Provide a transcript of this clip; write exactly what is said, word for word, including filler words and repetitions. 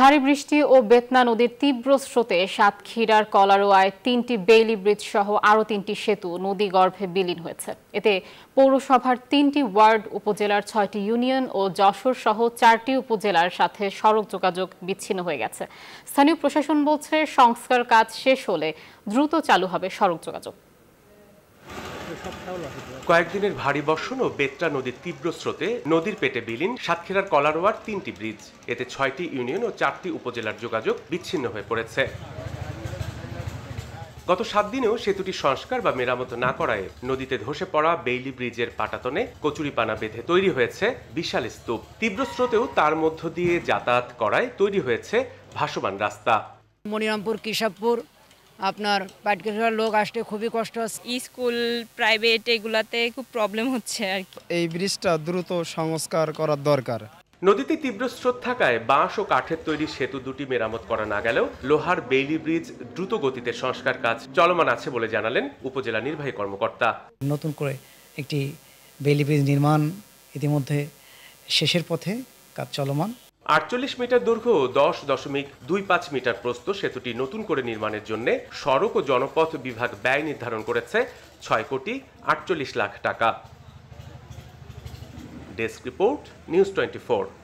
ভারী বৃষ্টি ও বেতনা নদীর তীব্র স্রোতে সাতক্ষীরার কলারোয়ায় তিনটি বেইলি ব্রিজ সহ আরও তিনটি সেতু নদীগর্ভে বিলীন হয়েছে। এতে পৌরসভার তিনটি ওয়ার্ড, উপজেলার ছয়টি ইউনিয়ন ও যশোর সহ চারটি উপজেলার সাথে সড়ক যোগাযোগ বিচ্ছিন্ন হয়ে গেছে। স্থানীয় প্রশাসন বলছে, সংস্কার কাজ শেষ হলে দ্রুত চালু হবে সড়ক যোগাযোগ। কয়েকদিনের ভারী বর্ষণ ও বেতরা নদীর তীব্র স্রোতে নদীর পেটে বিলীন সাতক্ষীরার কলারোয়ার তিনটি ব্রিজ। এতে ছয়টি ইউনিয়ন ও চারটি উপজেলার যোগাযোগ বিচ্ছিন্ন হয়ে পড়েছে। গত সাত দিনেও সেতুটি সংস্কার বা মেরামত না করায় নদীতে ধসে পড়া বেইলি ব্রিজের পাটাতনে কচুরিপানা বেঁধে তৈরি হয়েছে বিশাল স্তূপ। তীব্র স্রোতেও তার মধ্য দিয়ে যাতায়াত করায় তৈরি হয়েছে ভাসমান রাস্তা। মনিরামপুর, কেশবপুর, আপনার পাটকেশ্বর লোক আসতে খুবই কষ্ট হচ্ছে। স্কুল, প্রাইভেট এগুলাতে খুব প্রবলেম হচ্ছে আর কি। এই ব্রিজটা দ্রুত সংস্কার করার দরকার। নদীতে তীব্র স্রোত থাকায় বাঁশ ও কাঠের তৈরি সেতু দুটি মেরামত করা না গেলেও লোহার বেইলি ব্রিজ দ্রুত গতিতে সংস্কার কাজ চলমান আছে বলে জানালেন উপজেলা নির্বাহী কর্মকর্তা। নতুন করে একটি বেইলি ব্রিজ নির্মাণ ইতিমধ্যে শেষের পথে, কাজ চলমান। আটচল্লিশ মিটার দৈর্ঘ্য ও দশ দশমিক দুই পাঁচ মিটার প্রস্থ সেতুটি নতুন করে নির্মাণের জন্য সড়ক ও জনপথ বিভাগ ব্যয় নির্ধারণ করেছে ছয় কোটি আটচল্লিশ লাখ টাকা। Desk report, news twenty four.